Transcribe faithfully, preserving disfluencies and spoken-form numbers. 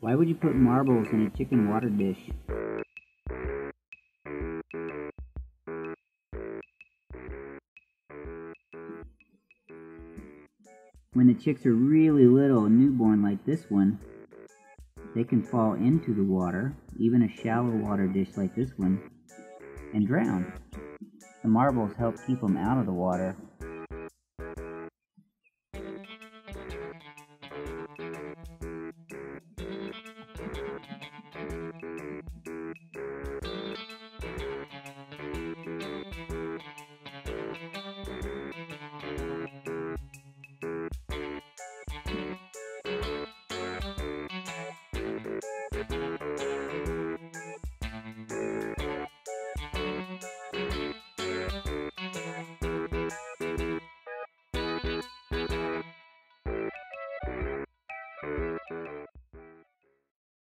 Why would you put marbles in a chicken water dish? When the chicks are really little and newborn like this one, they can fall into the water, even a shallow water dish like this one, and drown. The marbles help keep them out of the water.